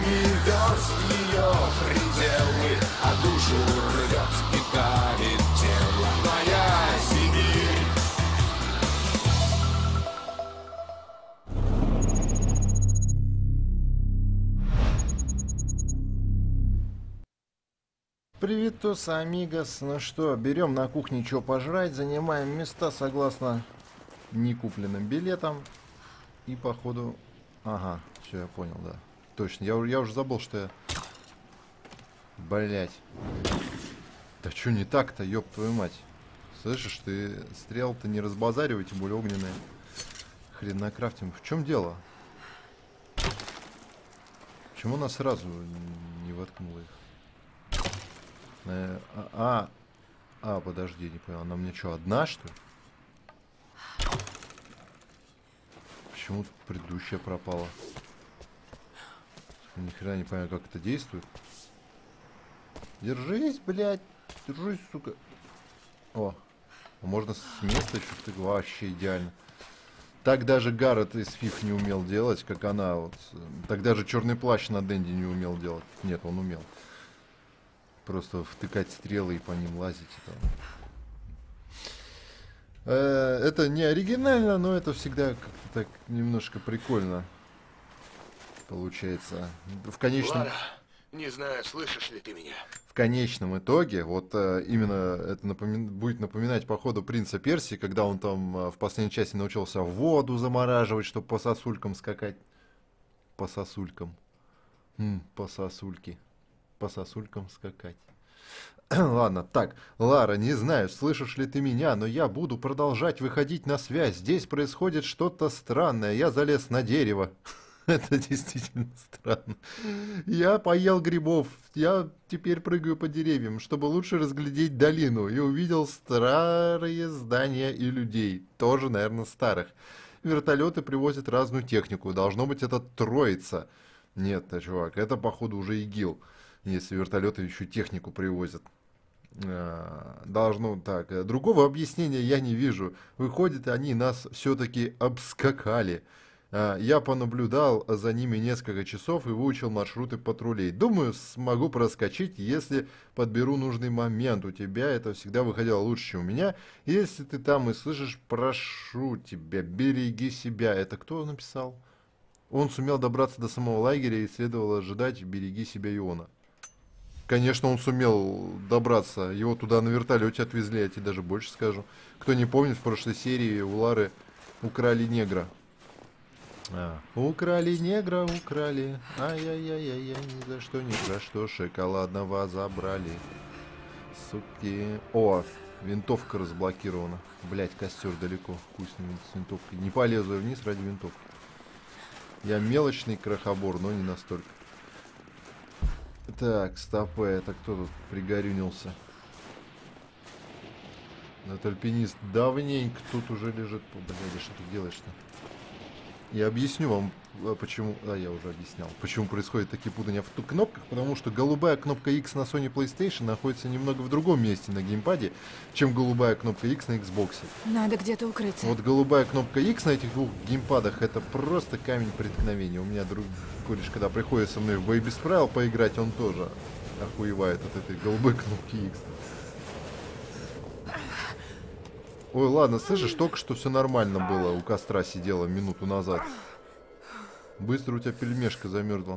верст ее пределы, а душу рвет и давит тело. Моя Сибирь. Привитос, амигос. Ну что, берем на кухне что пожрать, занимаем места согласно некупленным билетам. И походу... Ага, все, я понял, да. Точно, я уже забыл, что я... Блять. Да что не так-то, ёб твою мать. Слышишь, ты стрел-то не разбазаривай, тем более огненные. Хрен накрафтим. В чем дело? Почему она сразу не воткнула их? Подожди, не понял. Она мне что, одна, что ли? Почему предыдущая пропала? Ни хрена не понимаю, как это действует. Держись, блядь. Держись, сука. О, можно с места еще ты вообще идеально. Так даже Гаррет из фиф не умел делать, как она. Вот. Так даже черный плащ на Дэнди не умел делать. Нет, он умел. Просто втыкать стрелы и по ним лазить. Это не оригинально, но это всегда как-то так немножко прикольно получается. В конечном... Лара, не знаю, слышишь ли ты меня. В конечном итоге, вот именно это будет напоминать походу принца Персии, когда он там в последней части научился воду замораживать, чтобы по сосулькам скакать. По сосулькам. По сосульке. По сосулькам скакать. Ладно, так, Лара, не знаю, слышишь ли ты меня, но я буду продолжать выходить на связь. Здесь происходит что-то странное. Я залез на дерево. Это действительно странно. Я поел грибов. Я теперь прыгаю по деревьям, чтобы лучше разглядеть долину. И увидел старые здания и людей. Тоже, наверное, старых. Вертолеты привозят разную технику. Должно быть, это троица. Нет, чувак, это, походу, уже ИГИЛ. Если вертолеты еще технику привозят. Должно так. Другого объяснения я не вижу. Выходит, они нас все-таки обскакали. Я понаблюдал за ними несколько часов и выучил маршруты патрулей. Думаю, смогу проскочить, если подберу нужный момент. У тебя это всегда выходило лучше, чем у меня. Если ты там и слышишь, прошу тебя, береги себя. Это кто написал? Он сумел добраться до самого лагеря и следовало ожидать «береги себя Иона». Конечно, он сумел добраться. Его туда на вертолете отвезли, я тебе даже больше скажу. Кто не помнит, в прошлой серии у Лары украли негра. Украли негра, украли. Ай-яй-яй-яй, ни за что, ни за что. Шоколадного забрали. Суки. О, винтовка разблокирована. Блять, костер далеко. Хуй с винтовкой. Не полезу я вниз ради винтовки. Я мелочный крохобор, но не настолько. Так, стопы, это кто тут пригорюнился? Этот альпинист давненько тут уже лежит. Блядь, что ты делаешь-то? Я объясню вам, почему... я уже объяснял. Почему происходят такие путания в кнопках. Потому что голубая кнопка X на Sony PlayStation находится немного в другом месте на геймпаде, чем голубая кнопка X на Xbox. Надо где-то укрыться. Вот голубая кнопка X на этих двух геймпадах — это просто камень преткновения. У меня друг кореш, когда приходит со мной в Бой без правил поиграть, он тоже охуевает от этой голубой кнопки X. Ой, ладно, слышишь, только что все нормально было. У костра сидела минуту назад. Быстро у тебя пельмешка замерзла.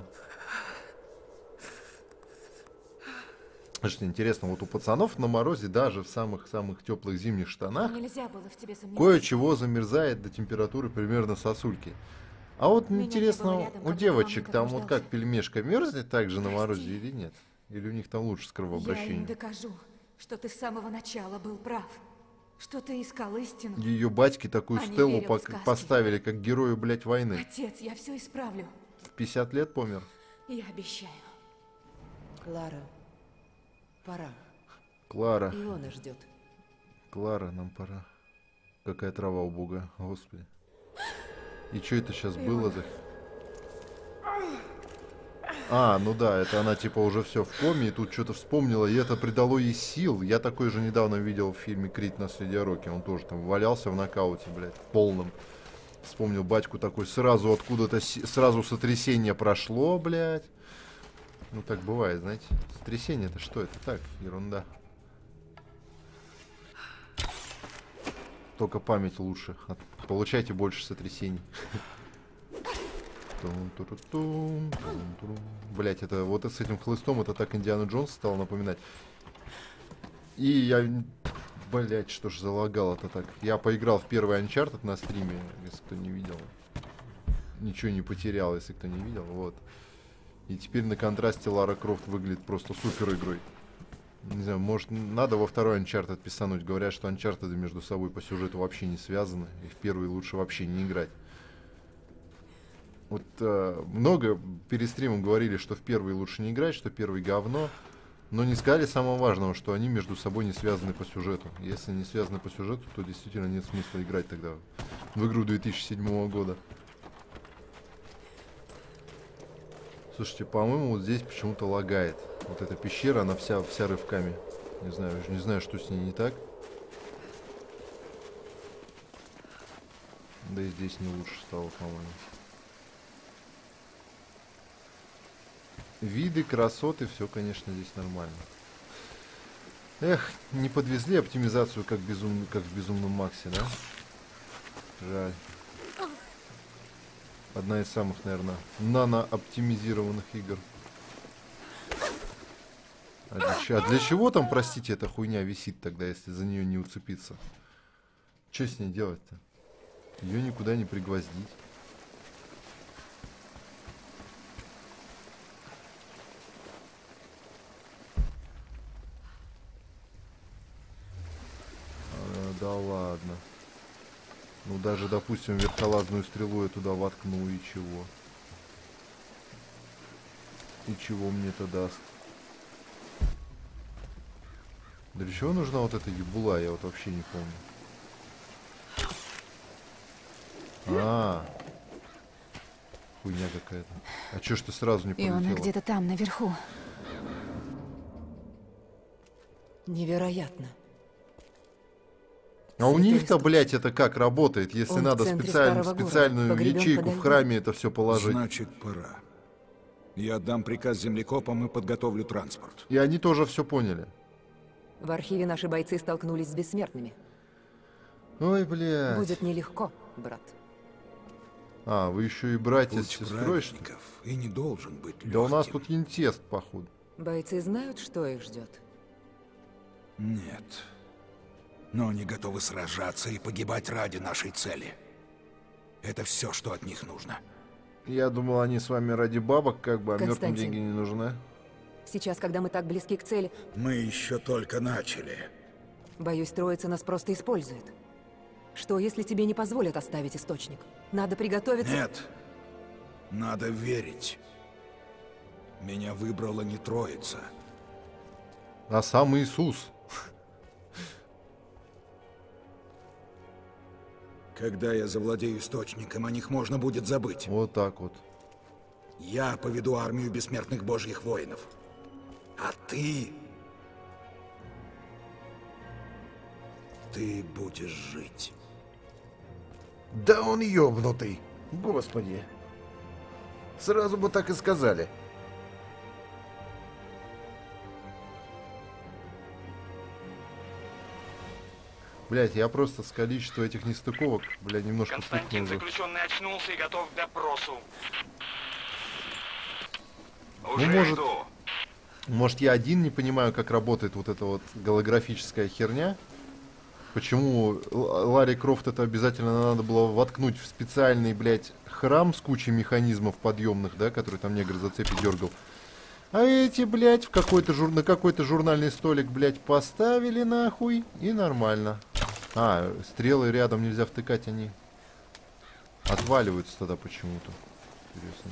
Что интересно, вот у пацанов на морозе, даже в самых-самых теплых зимних штанах, кое-чего замерзает до температуры примерно сосульки. А вот интересно, у девочек там вот как пельмешка мерзнет так же на морозе или нет? Или у них там лучше с кровообращением? Я им докажу, что ты с самого начала был прав. Что ты искал истину. Ее батьки такую стелу поставили, как герою, блядь, войны. Отец, я все исправлю. В 50 лет помер. Я обещаю. Клара, пора. Клара. Иона ждет. Клара, нам пора. Какая трава убогая, господи. И что это сейчас было за... Ну да, это она типа уже все в коме, и тут что-то вспомнила, и это придало ей сил. Я такой же недавно видел в фильме «Крид. Наследие Рокки». Он тоже там валялся в нокауте, блядь, в полном. Вспомнил батьку такой, сразу откуда-то, сразу сотрясение прошло, блядь. Ну так бывает, знаете. Сотрясение это что? Это так, ерунда. Только память лучше. Получайте больше сотрясений. Блять, это вот с этим хлыстом это так Индиана Джонс стал напоминать. И я... Блять, что ж залагал это так. Я поиграл в первый Uncharted на стриме, если кто не видел. Ничего не потерял, если кто не видел. Вот. И теперь на контрасте Лара Крофт выглядит просто супер игрой. Не знаю, может, надо во второй Uncharted писануть. Говорят, что Uncharted между собой по сюжету вообще не связаны. И в первый лучше вообще не играть. Вот много перед стримом говорили, что в первый лучше не играть, что первый говно. Но не сказали самого важного, что они между собой не связаны по сюжету. Если не связаны по сюжету, то действительно нет смысла играть тогда в игру 2007 года. Слушайте, по-моему, вот здесь почему-то лагает. Вот эта пещера, она вся рывками. Не знаю, что с ней не так. Да и здесь не лучше стало, по-моему. Виды, красоты, все, конечно, здесь нормально. Эх, не подвезли оптимизацию, как в Безумном Максе, да? Жаль. Одна из самых, наверное, нано-оптимизированных игр. А для чего там, простите, эта хуйня висит тогда, если за нее не уцепиться? Что с ней делать-то? Ее никуда не пригвоздить. Да ладно. Ну даже, допустим, вертолазную стрелу я туда воткну, и чего? И чего мне это даст? Для чего нужна вот эта ебула, я вот вообще не помню. Хуйня какая-то. А чё ж ты сразу не полетела? И он где-то там, наверху. Невероятно. А у них-то, блядь, это как работает, если Он надо в центре старого специальную города, погребен ячейку подо в льдом. храме это все положить? Значит, пора. Я отдам приказ землекопам и подготовлю транспорт. И они тоже все поняли. В архиве наши бойцы столкнулись с бессмертными. Ой, блядь. Будет нелегко, брат. А, вы еще и братья с Путь сестрой, что ли? праведников и не должен быть легким. Да у нас тут инцест, походу. Бойцы знают, что их ждет. Нет. Но они готовы сражаться и погибать ради нашей цели. Это все, что от них нужно. Я думал, они с вами ради бабок, как бы, а мертвым Константин. деньги не нужны. Сейчас, когда мы так близки к цели, Мы еще только начали. боюсь, троица нас просто использует. Что, если тебе не позволят оставить источник? Надо приготовиться... Нет. Надо верить. Меня выбрала не троица. А сам Иисус. Когда я завладею источником, о них можно будет забыть. Вот так вот. Я поведу армию бессмертных божьих воинов. А ты... Ты будешь жить. Да он ёбнутый. Господи. Сразу бы так и сказали. Блять, я просто с количества этих нестыковок, блядь, немножко Константин, пукнул. заключенный очнулся и готов к допросу. Ну, Уже может, иду. может, я один не понимаю, как работает вот эта вот голографическая херня. Почему Ларе Крофт это обязательно надо было воткнуть в специальный, блядь, храм с кучей механизмов подъемных, да, который там негр за цепи дергал. А эти, блядь, на какой-то журнальный столик, блядь, поставили нахуй, и нормально. А, стрелы рядом нельзя втыкать, они отваливаются тогда почему-то. Интересно.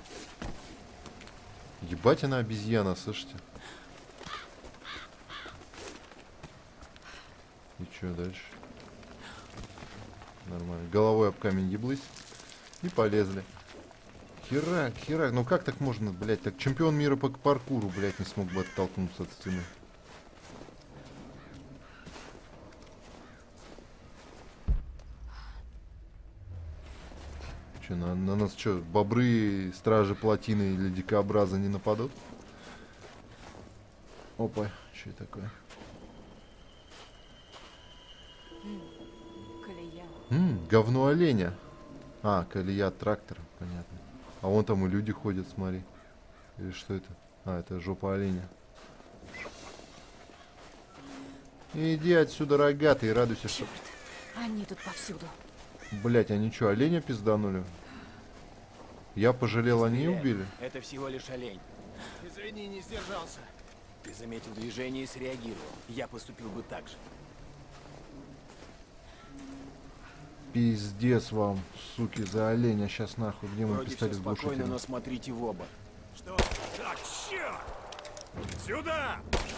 Ебать она обезьяна, слышите? И что дальше? Нормально. Головой об камень еблысь. И полезли. Херак, херак. Ну как так можно, блядь? Так чемпион мира по паркуру, блядь, не смог бы оттолкнуться от стены. Че, на нас что, бобры, стражи плотины или дикообраза не нападут? Опа, что это такое? Колея. Говно оленя. А, колея от трактора, понятно. А вон там и люди ходят, смотри. Или что это? А, это жопа оленя. Иди отсюда, рогатый, и радуйся, что... Они тут повсюду. Блять, они что, оленя пизданули? Я пожалел, они убили? Это всего лишь олень. Извини, не сдержался. Ты заметил движение и среагировал. Я поступил бы так же. Пиздец вам, суки, за оленя. Сейчас нахуй, где мой Вроде все пистолет с спокойно, глушителем? но смотрите в оба. Что? Так, черт! Сюда!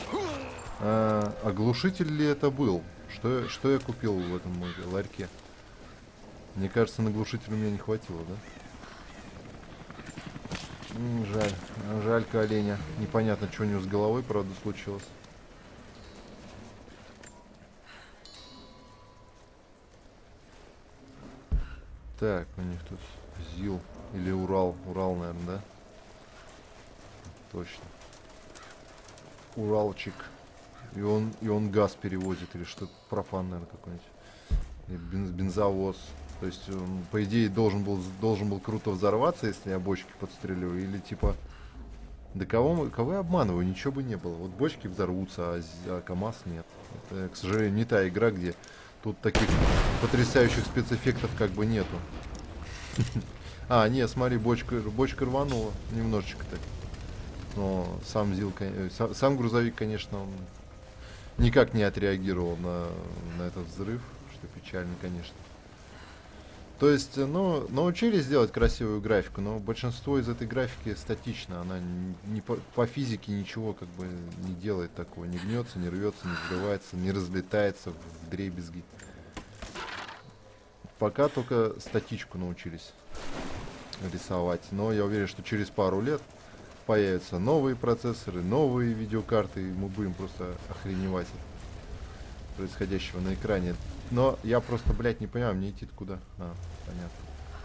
А глушитель ли это был? Что я купил в этом ларьке? Мне кажется, на глушитель у меня не хватило, да? Жаль. Жалька оленя. Непонятно, что у него с головой, правда, случилось. Так, у них тут ЗИЛ или Урал. Урал, наверное, да? Точно. Уралчик. И он газ перевозит или что-то, пропан, наверное, какой-нибудь. Или бензовоз. То есть он, по идее, должен был круто взорваться, если я бочки подстрелю. Или типа... Да кого я обманываю? Ничего бы не было. Вот бочки взорвутся, а КамАЗ нет. Это, к сожалению, не та игра, где тут таких потрясающих спецэффектов как бы нету. А, не, смотри, бочка рванула немножечко так. Но сам ЗИЛ, сам грузовик, конечно, он никак не отреагировал на этот взрыв, что печально, конечно. То есть, ну, научились делать красивую графику, но большинство из этой графики статично. Она не по физике ничего как бы не делает такого. Не гнется, не рвется, не взрывается, не разлетается в дребезги. Пока только статичку научились рисовать. Но я уверен, что через пару лет появятся новые процессоры, новые видеокарты, и мы будем просто охреневать от происходящего на экране. Но я просто, блядь, не понимаю, мне идти куда? А, понятно.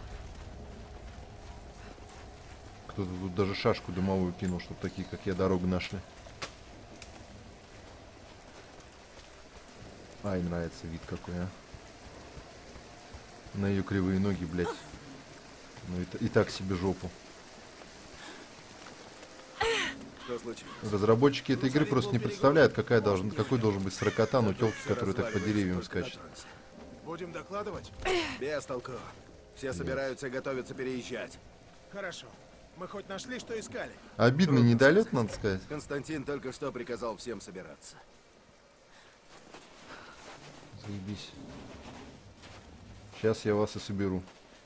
Кто-то тут даже шашку дымовую кинул, чтобы такие, как я, дорогу нашли. Ай, нравится вид какой, а. На ее кривые ноги, блядь. Ну и так себе жопу. Что случилось? Разработчики этой игры просто не представляют, какой должен быть сракотан у тёлки, которая так по деревьям скачет. Будем докладывать? Без толку. Все собираются и готовятся переезжать. Хорошо. Мы хоть нашли, что искали? Обидный недолет, надо сказать. Константин только что приказал всем собираться. Заебись. Сейчас я вас и соберу.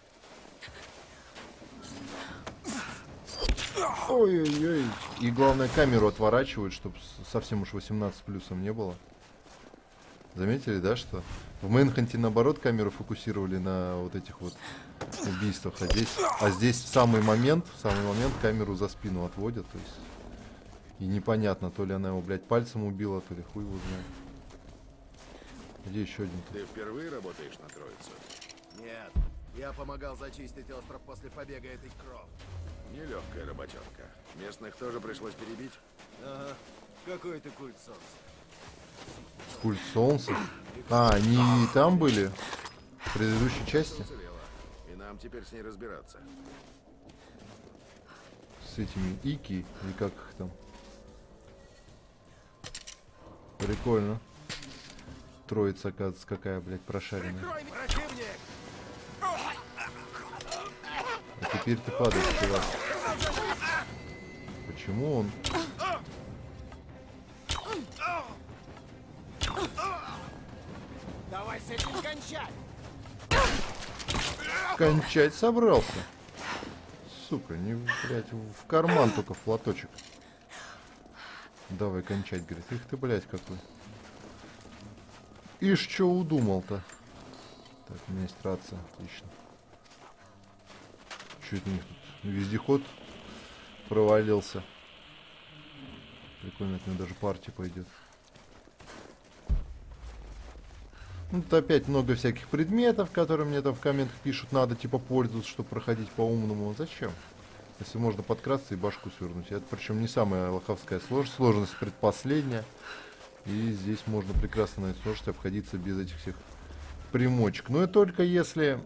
Ой-ой-ой. И главное, камеру отворачивают, чтобы совсем уж 18 плюсом не было. Заметили, да, что в Мэнханте наоборот камеру фокусировали на вот этих вот убийствах, а здесь в самый момент камеру за спину отводят, то есть и непонятно, то ли она его, блядь, пальцем убила, то ли хуй его знает. Где еще один? Ты впервые работаешь на Троицу? Нет. Я помогал зачистить остров после побега этой крови. Нелегкая работенка. Местных тоже пришлось перебить? Ага. Какой-то культ солнца. Культ солнца? А, они и там были? В предыдущей части? Уцелела. И нам теперь с ней разбираться. С этими Ики, или как их там? Прикольно. Троица, оказывается, какая, блядь, прошаренная. Противник! А теперь ты падаешь, чувак. Почему он? Давай с этим кончать! Кончать собрался. Сука, не, блядь, в карман только в платочек. Давай кончать, говорит. Их ты, блядь, какой. Ишь, чё удумал-то? Так, у меня есть рация, отлично. Чё это у них тут? Вездеход провалился. Прикольно, от него даже партия пойдет. Ну, тут опять много всяких предметов, которые мне там в комментах пишут, надо типа пользоваться, чтобы проходить по-умному. Зачем? Если можно подкрасться и башку свернуть. Это причем не самая лоховская сложность. Сложность предпоследняя. И здесь можно прекрасно на этой сложности обходиться без этих всех примочек. Ну и только если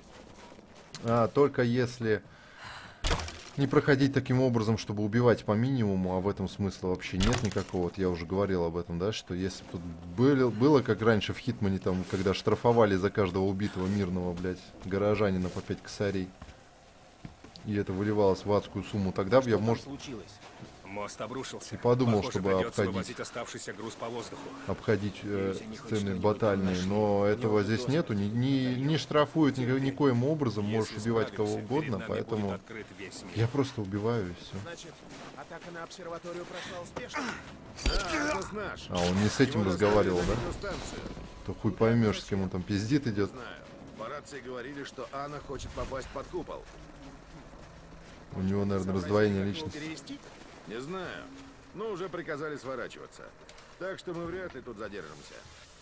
не проходить таким образом, чтобы убивать по минимуму, а в этом смысла вообще нет никакого. Вот я уже говорил об этом, да, что если тут было как раньше в Хитмане, там, когда штрафовали за каждого убитого мирного, блядь, горожанина по 5 косарей, и это выливалось в адскую сумму, тогда бы я, может, Мост обрушился. и подумал, Похоже, чтобы придется обходить вывозить оставшийся груз по воздуху. Сцены батальные, но этого здесь нету, не штрафуют никоим образом, можешь убивать кого угодно, поэтому я просто убиваю и все. Значит, атака на обсерваторию прошла успешно? Да, это наш. А он не с этим разговаривал, да? Станцию. То хуй поймешь, с кем он там пиздит идет. Знаю. По рации говорили, что Анна хочет попасть под купол. У него, наверное, раздвоение личности. Перевести? Не знаю. Но уже приказали сворачиваться. Так что мы вряд ли тут задержимся.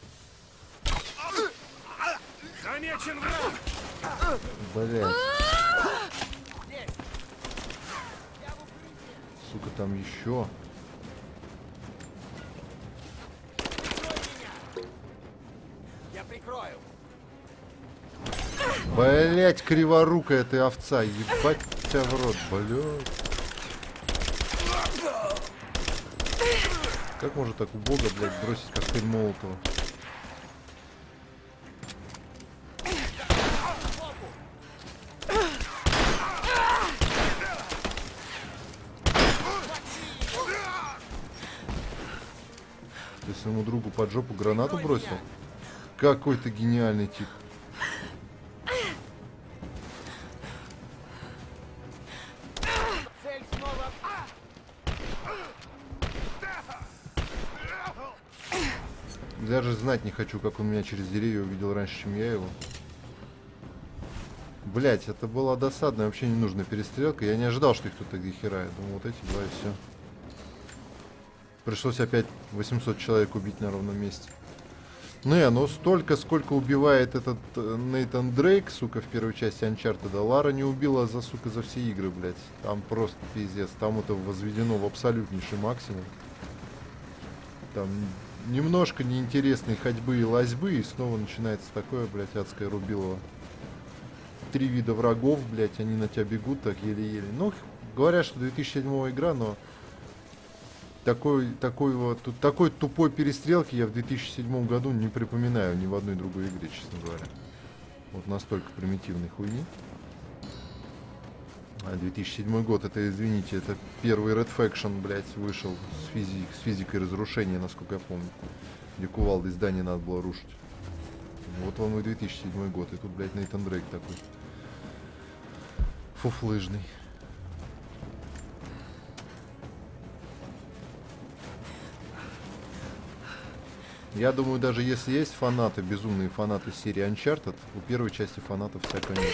Замечен враг! Блять. Сука, там еще. Я прикрою. Блять, криворукая ты овца. Ебать тебя в рот, блядь. Как можно так убого, блядь, бросить коктейль Молотова? Ты своему другу под жопу гранату бросил? Какой ты гениальный тип. Цель снова... Даже знать не хочу, как он меня через деревья увидел раньше, чем я его. Блять, это была досадная, вообще ненужная перестрелка. Я не ожидал, что их тут так дохера. Я думал, вот эти два и все. Пришлось опять 800 человек убить на ровном месте. Ну и оно столько, сколько убивает этот Нейтан Дрейк, сука, в первой части Uncharted. Лара не убила сука, за все игры, блять. Там просто пиздец. Там это возведено в абсолютнейший максимум. Там немножко неинтересной ходьбы и лазьбы, и снова начинается такое, блядь, адское рубилово. 3 вида врагов, блядь, они на тебя бегут так еле-еле. Ну, говорят, что 2007 игра, но такой тупой перестрелки я в 2007 году не припоминаю ни в одной другой игре, честно говоря. Вот настолько примитивной хуйни. А 2007 год, это, извините, это первый Red Faction, блядь, вышел с физикой разрушения, насколько я помню. Где кувалдой здание надо было рушить. Вот вам и 2007 год, и тут, блядь, Нейтан Дрейк такой. Фуфлыжный. Я думаю, даже если есть фанаты, безумные фанаты серии Uncharted, у первой части фанатов всякого нет.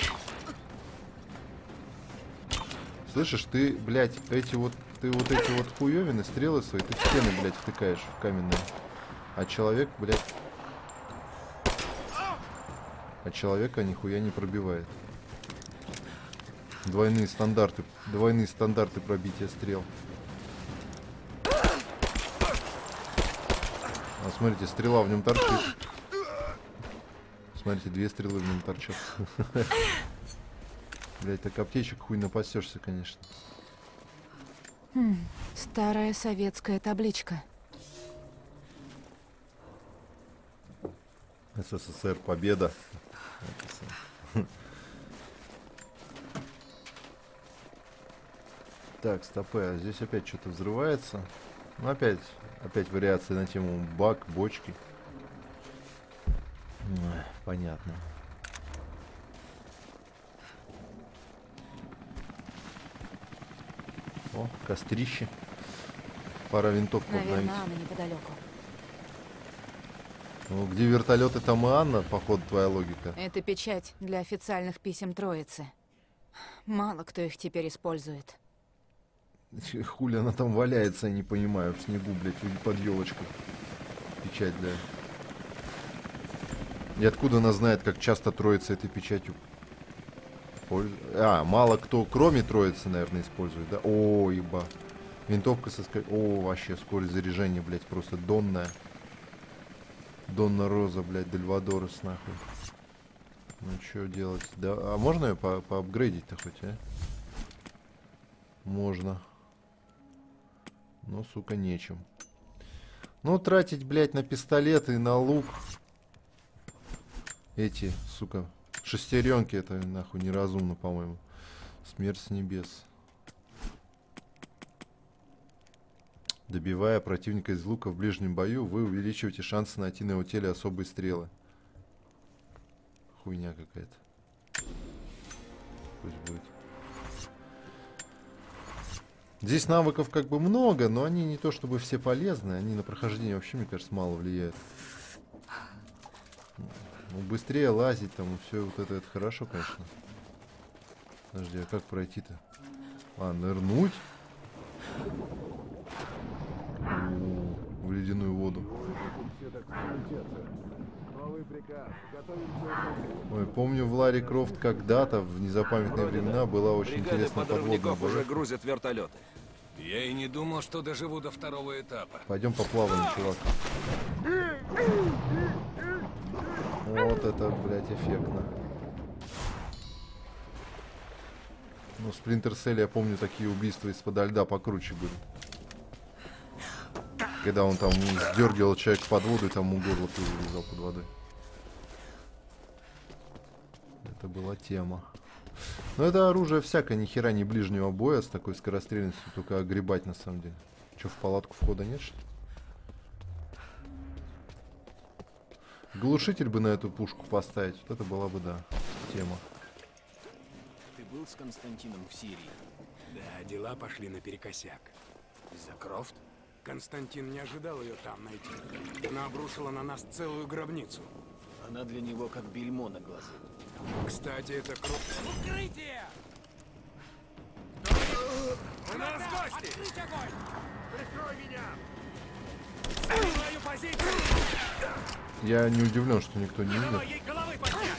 Слышишь, ты, блядь, эти вот хуёвины, стрелы свои, ты в стены, блядь, втыкаешь в каменные. А человек, блядь... А человека нихуя не пробивает. Двойные стандарты пробития стрел. А смотрите, стрела в нем торчит. Смотрите, 2 стрелы в нем торчат. Блять, так аптечек хуй напасешься, конечно. Старая советская табличка. СССР, победа. Так, стопы, а здесь опять что-то взрывается. Ну, опять вариации на тему бак, бочки. Понятно. О, кострище. Пора винтовку обновить. Наверное, Анна неподалеку. Ну, где вертолеты, там и Анна, походу, твоя логика. Это печать для официальных писем Троицы. Мало кто их теперь использует. Хули она там валяется, я не понимаю, в снегу, блядь, под елочкой. Печать, да. И откуда она знает, как часто Троица этой печатью использует. А, мало кто, кроме троицы, наверное, использует, да? О, еба. Винтовка О, вообще, скорость заряжения, блядь, просто донная. Донна Роза, блядь, Дельвадорес, нахуй. Ну, что делать? Да, а можно ее поапгрейдить-то хоть, а? Можно. Ну, сука, нечем. Ну, тратить, блядь, на пистолет и на лук. Эти, сука, шестеренки, это, нахуй, неразумно, по-моему. Смерть с небес. Добивая противника из лука в ближнем бою, вы увеличиваете шансы найти на его теле особые стрелы. Хуйня какая-то. Пусть будет. Здесь навыков как бы много, но они не то чтобы все полезны. Они на прохождение вообще, мне кажется, мало влияют. Ну, быстрее лазить там и все вот это хорошо, конечно. Подожди, а как пройти-то? А, нырнуть? В ледяную воду. Ой, помню, в Ларри Крофт когда-то, в незапамятные времена, была очень интересная подводная уже грузят вертолеты. Я и не думал, что доживу до второго этапа. Пойдем поплаваем, чувак. Вот это, блядь, эффектно. Ну, в Splinter Cell, я помню, такие убийства из-под льда покруче были. Когда он там сдергивал человека под воду и там ему горло вырезал под водой. Это была тема. Но это оружие всякое, ни хера не ближнего боя с такой скорострельностью, только огребать на самом деле. Че, в палатку входа нет, что ли? Глушитель бы на эту пушку поставить, вот это была бы, да, тема. Ты был с Константином в Сирии? Да, дела пошли наперекосяк. Из-за Крофт? Константин не ожидал ее там найти. Она обрушила на нас целую гробницу. Она для него как бельмо на глазу. Кстати, это Крофт. Укрытие! У нас гости! Открыть огонь! Прикрой меня! Свою позицию! Я не удивлен, что никто не видит. Ей головы поднять!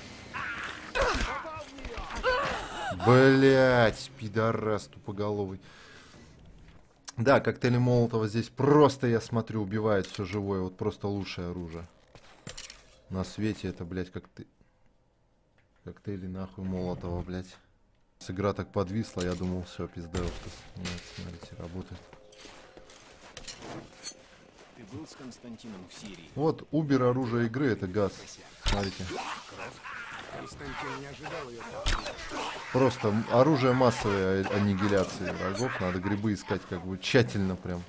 Блять, пидорас тупоголовый. Да, коктейли Молотова здесь просто, я смотрю, убивает все живое. Вот просто лучшее оружие на свете. Это, блядь, коктейли нахуй Молотова, блядь. Игра так подвисла, я думал, все, пизда. Нет, смотрите, работает. Ты был с Константином в Сирии? Вот, убер оружие игры, это газ. Смотрите. Константин не ожидал ее там. Просто оружие массовой аннигиляции врагов. Надо грибы искать как бы тщательно прям.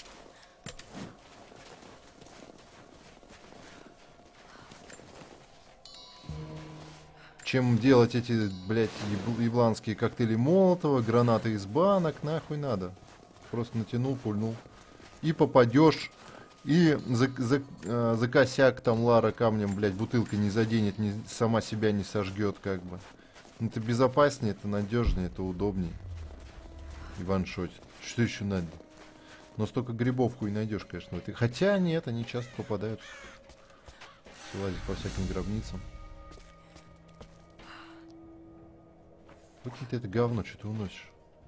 Чем делать эти, блядь, ебланские коктейли Молотова, гранаты из банок, нахуй надо. Просто натянул, пульнул. И попадешь. И за косяк там Лара камнем, блядь, бутылкой не заденет, сама себя не сожгет, как бы. Это безопаснее, это надежнее, это удобнее. И ваншотит. Что еще надо? Но столько грибов хуй найдешь, конечно. Хотя нет, они часто попадаются. Лазить по всяким гробницам. Выкинь ты это говно, что ты уносишь.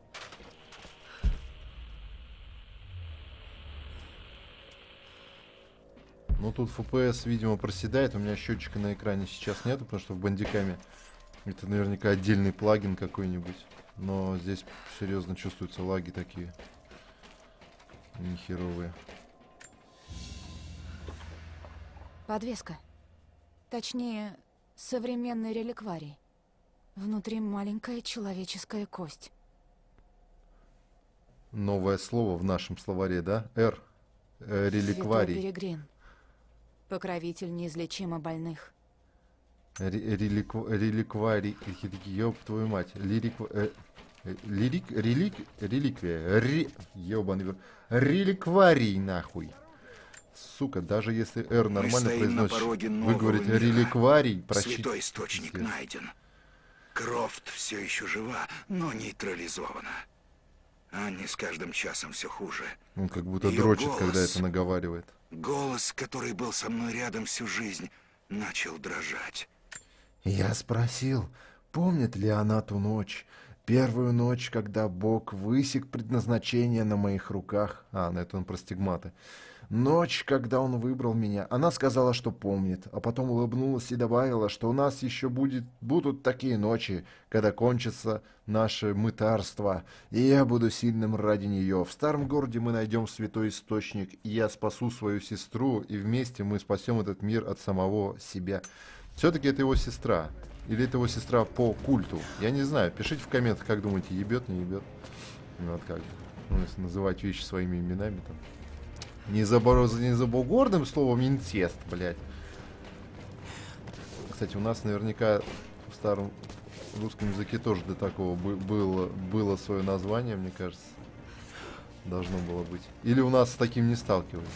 Ну тут FPS, видимо, проседает. У меня счетчика на экране сейчас нету, потому что в бандикаме это наверняка отдельный плагин какой-нибудь. Но здесь серьезно чувствуются лаги такие нехеровые. Подвеска. Точнее, современный реликварий. Внутри маленькая человеческая кость. Новое слово в нашем словаре, да? Р. Реликварий. Святой Перегрин. Покровитель неизлечимо больных. Реликварий. Ёб твою мать. Реликвия. Ёбаный. Реликварий, нахуй. Сука, даже если Р нормально произносишь, вы говорите реликварий, прочти. Святой источник найден. Крофт все еще жива, но нейтрализована. Анне с каждым часом все хуже. Он как будто Её дрочит, голос, когда это наговаривает. Голос, который был со мной рядом всю жизнь, начал дрожать. Я спросил, Помнит ли она ту ночь? Первую ночь, когда Бог высек предназначение на моих руках. На это он про стигматы. Ночь, когда он выбрал меня. Она сказала, что помнит, а потом улыбнулась и добавила, что у нас еще будут такие ночи, когда кончится наше мытарство, и я буду сильным ради нее. В старом городе мы найдем святой источник, и я спасу свою сестру, и вместе мы спасем этот мир от самого себя. Все-таки это его сестра. Или это его сестра по культу. Я не знаю. Пишите в комментах, как думаете, ебет, не ебет. Вот как. Ну, если называть вещи своими именами там. Не забугорным словом инцест, блядь. Кстати, у нас наверняка в старом русском языке тоже для такого было свое название, мне кажется. Должно было быть. Или у нас с таким не сталкивались.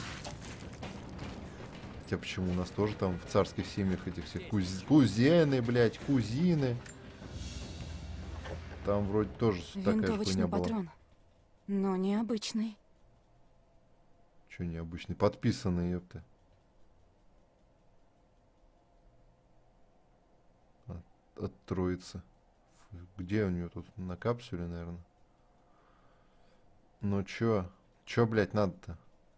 Хотя почему у нас тоже там в царских семьях этих всех кузены, блядь, кузины. Там вроде тоже такая хуйня была. Патрон, но необычный. Че необычный? Подписанный, ёпта. От троицы. Где у нее тут? На капсуле, наверное. Ну чё? Чё, блядь, надо-то?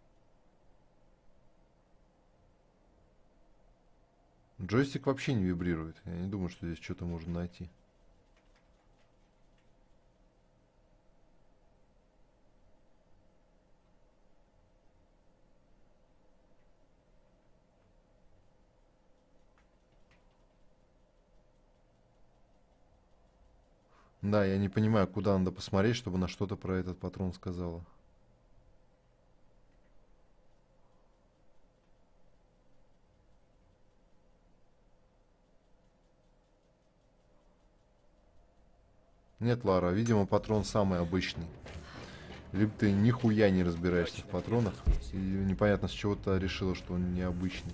Джойстик вообще не вибрирует. Я не думаю, что здесь что-то можно найти. Да, я не понимаю, куда надо посмотреть, чтобы на что-то про этот патрон сказала. Нет, Лара, видимо, патрон самый обычный. Либо ты нихуя не разбираешься в патронах, и непонятно с чего ты решила, что он необычный.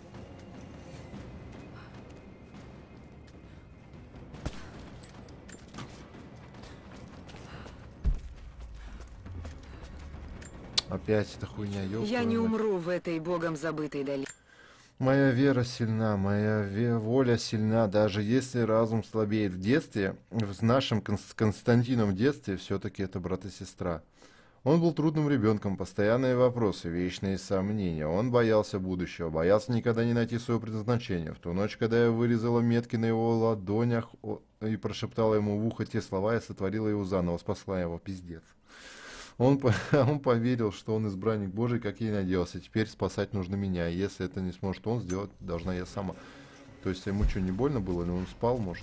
Опять эта хуйня, ёлка. Я не умру в этой богом забытой долине. Моя вера сильна, моя воля сильна, даже если разум слабеет. В детстве, в нашем с Константином детстве, все-таки это брат и сестра. Он был трудным ребенком, постоянные вопросы, вечные сомнения. Он боялся будущего, боялся никогда не найти свое предназначение. В ту ночь, когда я вырезала метки на его ладонях и прошептала ему в ухо те слова, я сотворила его заново, спасла его, пиздец. Он поверил, что он избранник Божий, как я и надеялся. Теперь спасать нужно меня. И если это не сможет он сделать, должна я сама. То есть ему что, не больно было? Или он спал, может?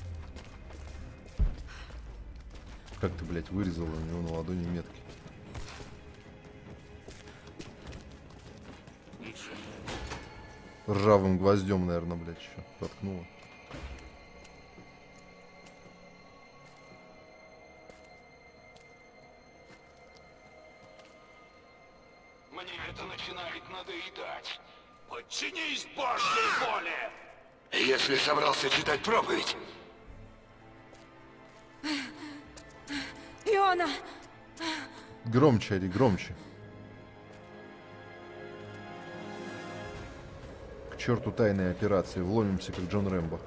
Как ты, блядь, вырезала у него на ладони метки? Ржавым гвоздем, наверное, блядь, еще проткнула. Мне это начинает надоедать. Подчинись Божьей воле! Если собрался читать проповедь. Иона! Громче, Ари, громче. К черту тайной операции. Вломимся, как Джон Рэмбо.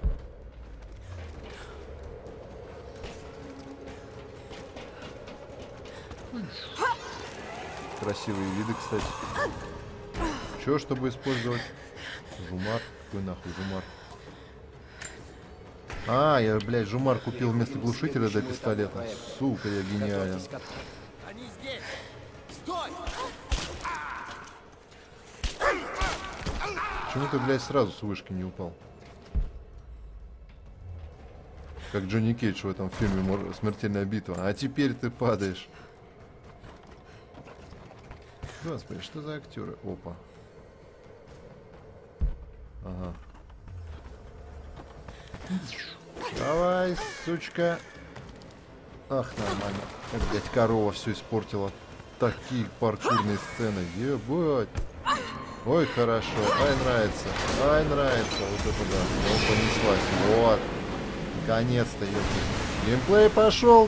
Красивые виды, кстати. Чё, чтобы использовать? Жумар? Какой нахуй жумар? Я, блядь, жумар купил вместо глушителя для пистолета. Сука, я гениален. Они здесь! Стой! Почему ты, блядь, сразу с вышки не упал? Как Джонни Кейдж в этом фильме «Смертельная битва». А теперь ты падаешь. Господи, что за актеры? Опа. Ага. Давай, сучка. Ах, нормально. Блять, корова все испортила. Такие паркурные сцены. Ебать. Ой, хорошо. Ай, нравится. Ай, нравится. Вот это да. Ну, понеслась. Вот. Наконец-то, ёпта. Геймплей пошел.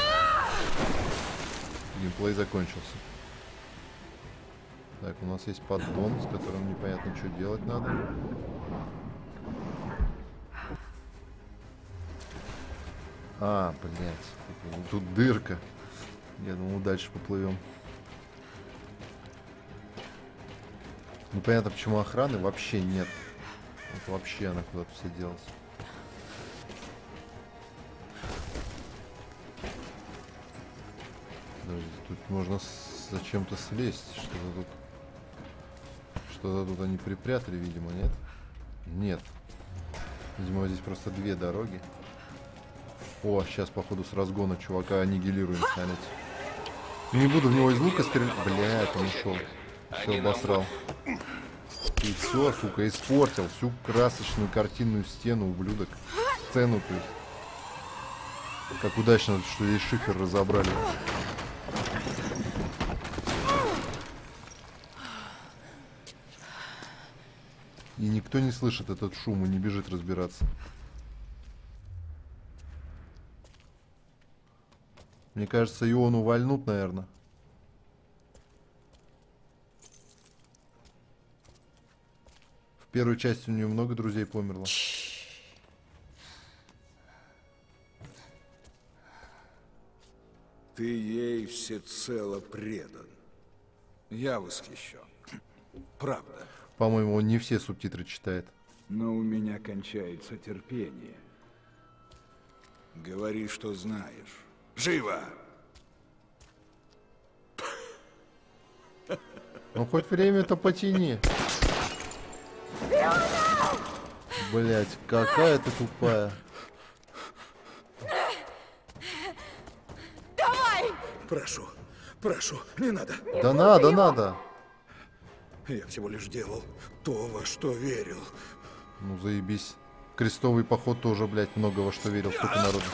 Геймплей закончился. Так, у нас есть поддон, с которым непонятно, что делать надо. А, блядь. Тут дырка. Я думал, дальше поплывем. Непонятно, почему охраны вообще нет. Вот вообще она куда-то все делась. Подожди, тут можно зачем-то слезть. Что-то тут они припрятали, видимо, нет? Нет. Видимо, здесь просто две дороги. О, сейчас, походу, с разгона чувака аннигилируем, смотрите. Не буду в него из лука стрелять. Блядь, он ушел. Все обосрал. И все, сука, испортил всю красочную картинную стену, ублюдок. Сцену, то есть. Как удачно, что здесь шифер разобрали. И никто не слышит этот шум и не бежит разбираться. Мне кажется, Иону вальнут, наверное. В первой части у нее много друзей померло. Ты ей всецело предан. Я восхищен. Правда. По-моему, он не все субтитры читает. Но у меня кончается терпение. Говори, что знаешь. Живо! Ну хоть время-то потяни. Блять, какая ты тупая. Давай! Прошу, не надо. Да надо. Я всего лишь делал то, во что верил. Ну заебись. Крестовый поход тоже, блядь, много во что верил, столько народу.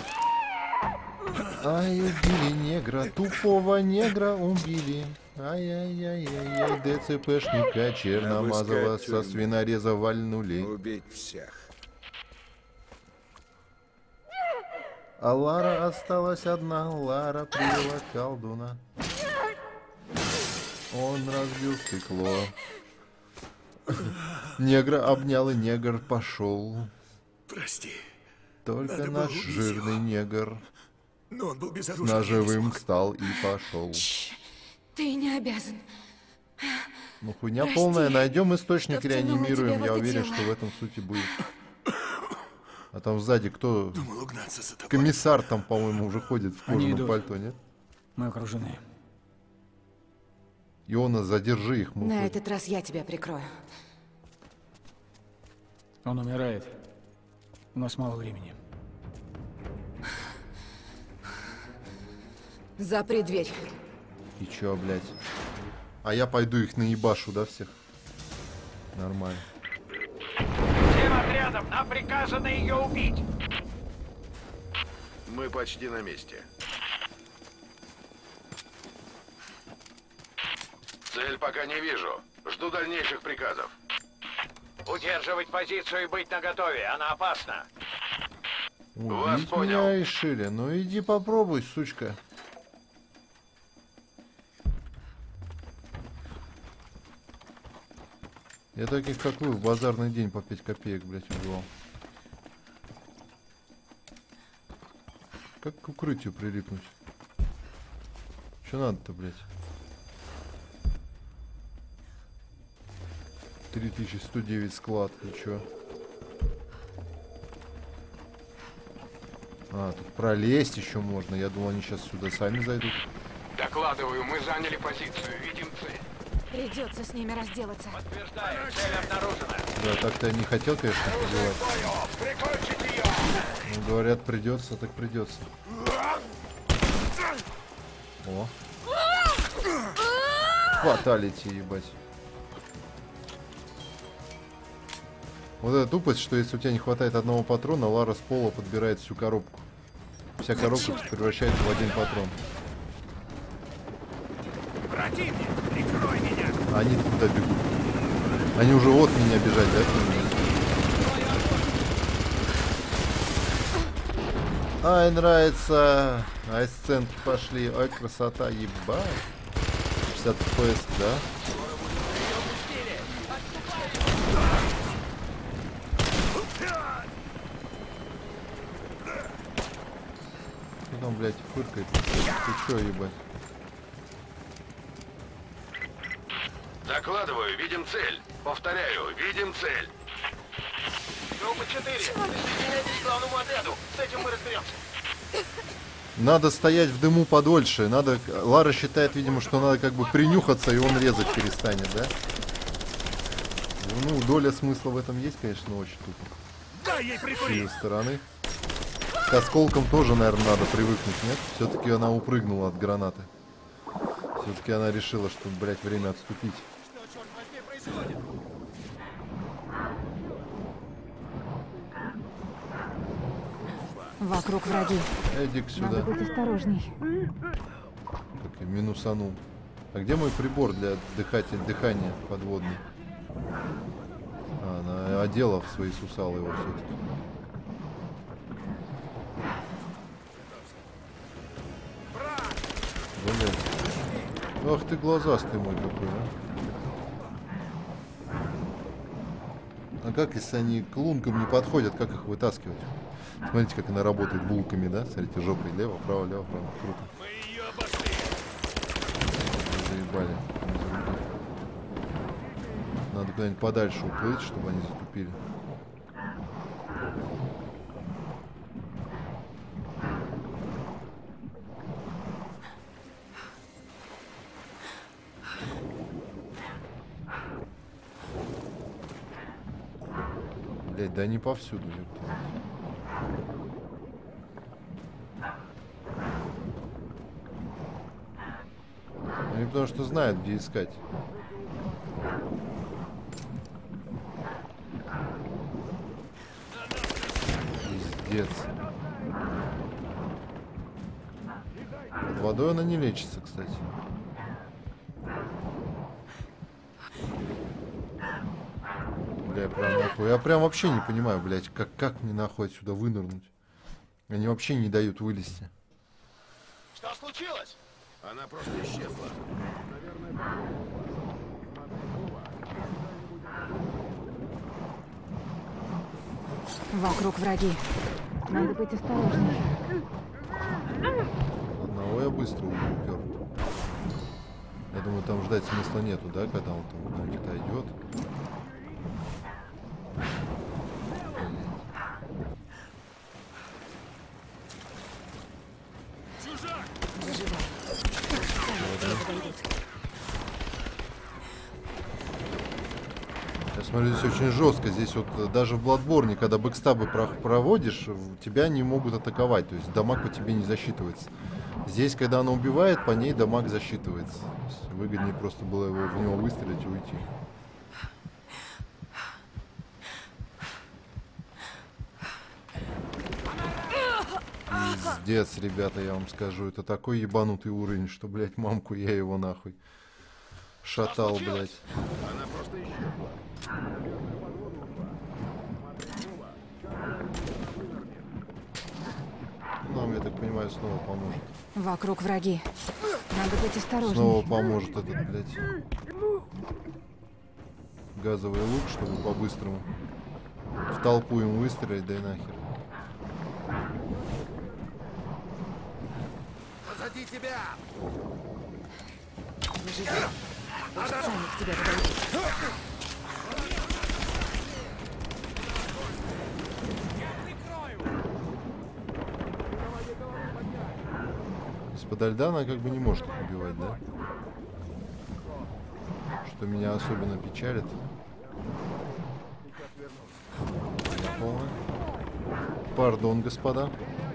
Ай, убили негра, тупого негра убили. Ай-яй-яй-яй-яй, ДЦПшника Черномазова со свинореза вальнули. Убить всех. А Лара осталась одна, Лара привела колдуна. Он разбил стекло. Негра обнял, и негр пошел. Прости. Только наш жирный негр Но он был с безоружен. ножевым встал и пошел. Ты не обязан. Ну хуйня Прости, полная. Найдем источник, что втянула реанимируем. тебя в Я это уверен, дело. что в этом сути будет. А там сзади кто? Думал угнаться за тобой. Комиссар там, по-моему, уже ходит в Они кожаном идут. пальто, нет? Мы окружены. Иона, задержи их. На этот раз я тебя прикрою. Он умирает. У нас мало времени. Запри дверь. И чё, блядь? А я пойду их наебашу, да, всех? Нормально. Всем отрядам нам приказано ее убить. Мы почти на месте. Цель пока не вижу. Жду дальнейших приказов. Удерживать позицию и быть наготове. Она опасна. Вас Убить понял. меня решили. Ну иди попробуй, сучка. Я таких, как вы, в базарный день по 5 копеек, блядь, убивал. Как к укрытию прилипнуть? Что надо-то, блядь? 3109 склад, и чё? А, тут пролезть еще можно. Я думал, они сейчас сюда сами зайдут. Докладываю, мы заняли позицию. Видим цель. Придется с ними разделаться. Подтверждаю, цель обнаружена. Да, так-то я не хотел, конечно, убивать. Прикончить ее! Ну, говорят, придется, так придется. О. Фаталити, ебать. Вот эта тупость, что если у тебя не хватает одного патрона, Лара с пола подбирает всю коробку. Вся коробка превращается в один патрон. Противник, прикрой меня! А они куда бегут? Они уже от меня бежать, да? Ай, нравится. Ай, сценки пошли. Ай, красота, ебать. 60 FPS, да? блядь, фыркает. Ты чё, ебать? Докладываю, видим цель. Повторяю, видим цель. Группа 4, присоединяйтесь к главному отряду. С этим мы разберемся. Надо стоять в дыму подольше. Надо... Лара считает, видимо, что надо как бы принюхаться, и он резать перестанет, да? Ну, доля смысла в этом есть, конечно, но очень тупо. Дай ей С прикурить! ее стороны. К осколкам тоже, наверное, надо привыкнуть, нет? Все-таки она упрыгнула от гранаты. Все-таки она решила, что, блядь, время отступить. Вокруг враги. Эдик сюда. Надо быть осторожней. Так, и минусанул. А где мой прибор для дыхания подводный? А, она одела в свои сусалы его все-таки. Блин. Ах ты глазастый мой какой, а? А как, если они к лункам не подходят, как их вытаскивать? Смотрите, как она работает булками, да? Смотрите, жопой лево, право, круто. Заебали. Надо куда-нибудь подальше уплыть, чтобы они затупили. Блять, да не повсюду, ёпта. Они потому что знают, где искать. Пиздец. Под водой она не лечится, кстати. Бля, прям нахуй. Я прям вообще не понимаю, блядь, как мне нахуй отсюда вынырнуть. Они вообще не дают вылезти. Что случилось? Она просто исчезла. Вокруг враги. Надо быть осторожней. Одного я быстро упер. Я думаю, там ждать смысла нету, да, когда он там куда-нибудь отойдет. Я смотрю, здесь очень жестко. Здесь вот даже в Bloodborne, когда бэкстабы проводишь, тебя не могут атаковать. То есть дамаг по тебе не засчитывается. Здесь, когда она убивает, по ней дамаг засчитывается. Выгоднее просто было в него выстрелить и уйти. Пиздец, ребята, я вам скажу. Это такой ебанутый уровень, что, блядь, мамку я его нахуй шатал, блядь. Она просто исчезла. Нам, я так понимаю, снова поможет. Вокруг враги. Надо быть осторожней. Снова поможет этот, блядь, газовый лук, чтобы по-быстрому в толпу им выстрелить, да и нахер. Позади тебя! Сами к тебе подойдут. Из-под льда она как бы не может их убивать, да? Что меня особенно печалит. Пардон, господа.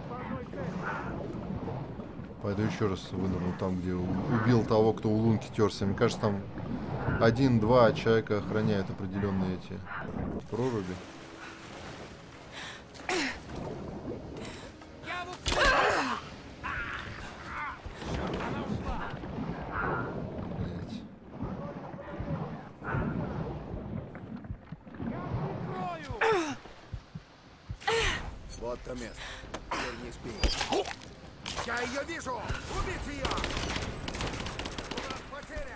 Пойду еще раз вынырну там, где убил того, кто у лунки терся. Мне кажется, там 1-2 человека охраняют определенные эти проруби. Вот то место. Теперь не спи. Я ее вижу! Убить ее! У нас потеря!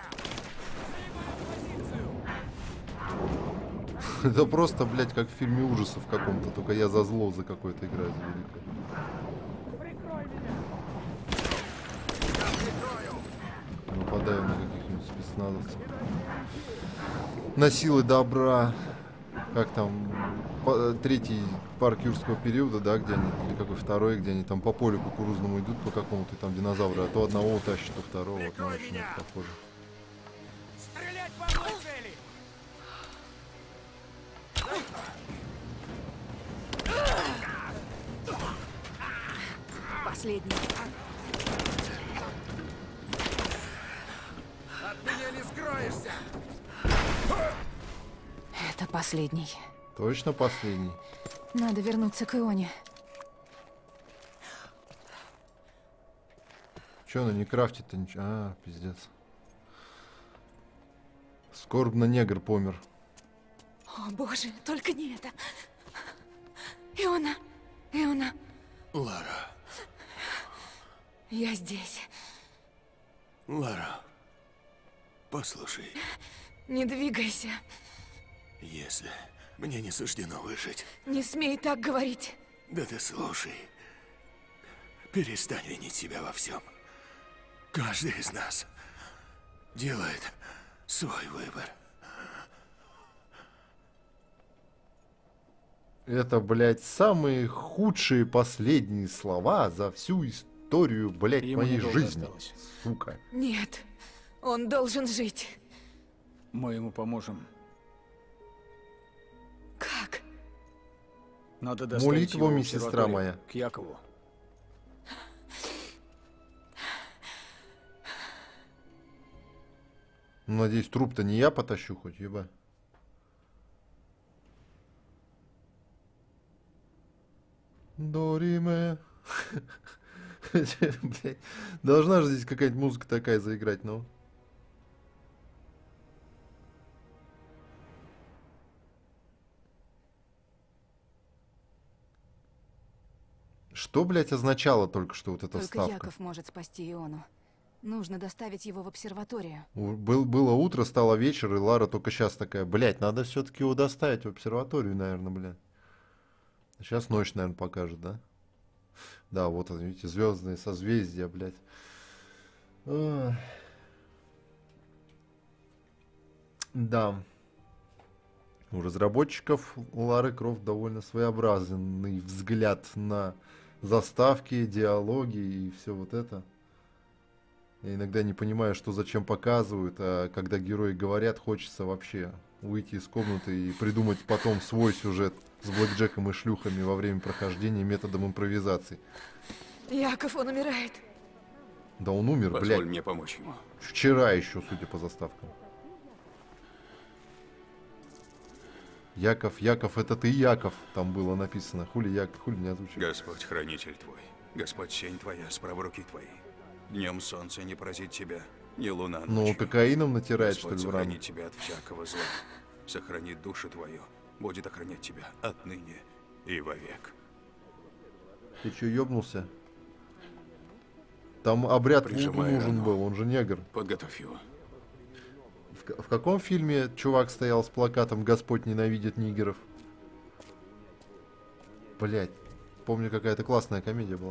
Это просто, блядь, как в фильме ужасов каком-то, только я за зло за какое-то играю, за великое. нападаю на каких-нибудь спецназовцев. На силы добра. Как там, третий парк юрского периода, да, где они, или какой второй, где они там по полю кукурузному идут по какому-то там динозавру, а то одного утащит, то второго, вот, ну, очень это похоже. Стрелять по одной цели! Последний. От меня не скроешься! Это последний. Точно последний? Надо вернуться к Ионе. Че она не крафтит-то ничего? А, пиздец. Скорбно негр помер. О, боже, только не это. Иона, Иона. Лара. Я здесь. Лара. Послушай, Не двигайся. если мне не суждено выжить, Не смей так говорить. да ты слушай. Перестань винить себя во всем. Каждый из нас делает свой выбор. Это, блядь, самые худшие последние слова за всю историю, блядь, Ему моей недолго жизни. осталось. Сука. Нет, он должен жить. Мы ему поможем. Как? Надо доставить Молитвами, его в сестра обсерваторию, моя. к Якову. Ну, надеюсь, труп-то не я потащу хоть, еба. Дориме. Блядь, должна же здесь какая-нибудь музыка такая заиграть, ну. Что, блядь, означало только что вот эта Только вставка? Яков может спасти Иону. Нужно доставить его в обсерваторию. Было утро, стало вечер, и Лара только сейчас такая, блядь, надо все-таки его доставить в обсерваторию, наверное, блядь. Сейчас ночь, наверное, покажет, да? Да, вот, видите, звездные созвездия, блядь. Ой. Да. У разработчиков Лары Крофт довольно своеобразный взгляд на заставки, диалоги и все вот это. Я иногда не понимаю, что зачем показывают, а когда герои говорят, хочется вообще выйти из комнаты и придумать потом свой сюжет с блэкджеком и шлюхами во время прохождения методом импровизации. Яков, он умирает. Да он умер, Позволь блядь. мне помочь ему. Вчера еще, судя по заставкам. Яков, Яков, это ты, Яков, там было написано. Хули Яков, хули не озвучил. Господь хранитель твой, Господь сень твоя, справа руки твоей. Днем солнце не поразит тебя, ни луна Ну, ночью. кокаином натирает, Господь что ли, в рану? сохранит тебя от всякого зла, сохранит душу твою, будет охранять тебя отныне и вовек. Ты че, ёбнулся? Там обряд Вуду Прижимай нужен рану. был, он же негр. Подготовь его. В каком фильме чувак стоял с плакатом «Господь ненавидит нигеров»? Блять, помню, какая-то классная комедия была.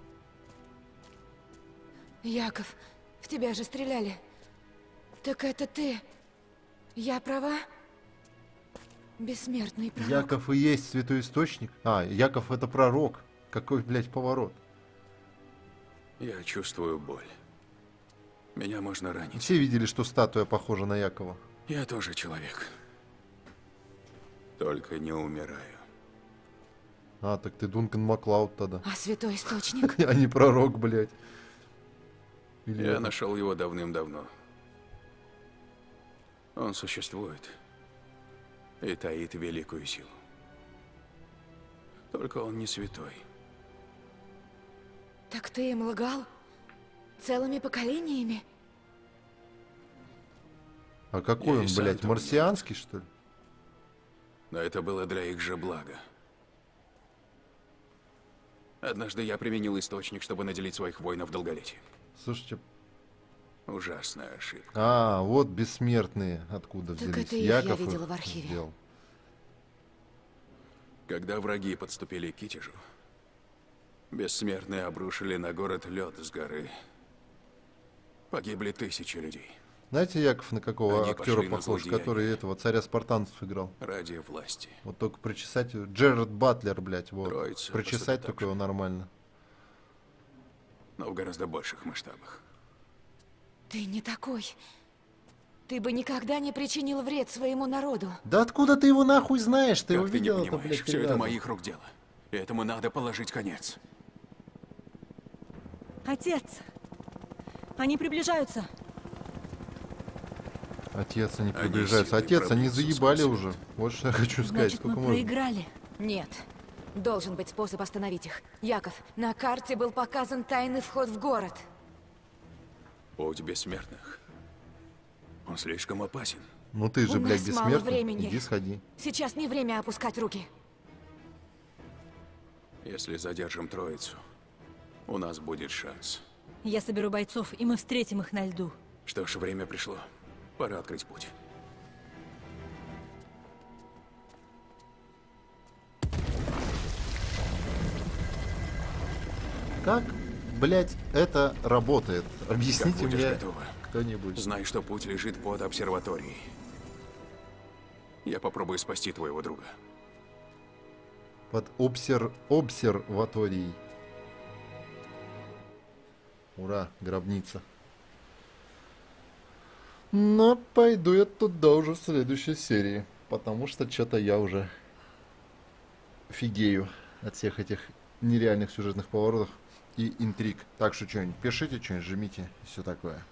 Яков, в тебя же стреляли. Так это ты. Я права? Бессмертный пророк. Яков и есть святой источник? А, Яков это пророк. Какой, блядь, поворот. Я чувствую боль. Меня можно ранить. Все видели, что статуя похожа на Якова. Я тоже человек. Только не умираю. А, так ты Дункан Маклауд тогда. А святой источник? А не пророк, блядь. Или Я это? нашел его давным-давно. Он существует и таит великую силу. Только он не святой. Так ты им лгал? Целыми поколениями? А какой Я он, и сам блядь, того не марсианский, что ли? Но это было для их же блага. Однажды я применил источник, чтобы наделить своих воинов долголетием. Слушайте. Ужасная ошибка. А, вот бессмертные откуда Так взялись. это их я Яков видела их в архиве. сделал. Когда враги подступили к Китежу, бессмертные обрушили на город лед с горы. Погибли тысячи людей. Знаете, Яков, на какого Они актера пошли на похож, злодеяния. который этого царя спартанцев играл? Ради власти. Вот только причесать... Джерард Батлер, блядь, вот. Троица Причесать поступит так только его нормально. Но в гораздо больших масштабах. Ты не такой. Ты бы никогда не причинил вред своему народу. Да откуда ты его нахуй знаешь? Ты его Как ты не видел, это, понимаешь, блядь, все три это раза. моих рук дело. И этому надо положить конец. Отец! Они приближаются. Отец, они Они приближаются. силой Отец, они пробьются заебали сквозь уже. Вот что я хочу сказать. Значит, Сколько мы можно? проиграли. Нет. Должен быть способ остановить их. Яков, на карте был показан тайный вход в город. Путь бессмертных. Он слишком опасен. Ну ты же, У блядь, нас мало бессмертный. времени. Иди сходи. Сейчас не время опускать руки. Если задержим троицу, у нас будет шанс. Я соберу бойцов, и мы встретим их на льду. Что ж, время пришло. Пора открыть путь. Как, блядь, это работает? Объясните Как будешь мне готова, кто-нибудь. знай, что путь лежит под обсерваторией. Я попробую спасти твоего друга. Под обсерваторией. Ура, гробница. Но пойду я туда уже в следующей серии. Потому что что-то я уже фигею от всех этих нереальных сюжетных поворотов и интриг. Так что что-нибудь пишите, что-нибудь жмите и все такое.